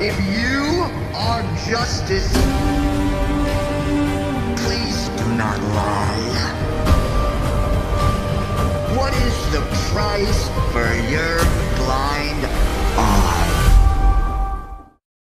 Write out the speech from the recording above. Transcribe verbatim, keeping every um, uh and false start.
If you are justice, please do not lie. What is the price for your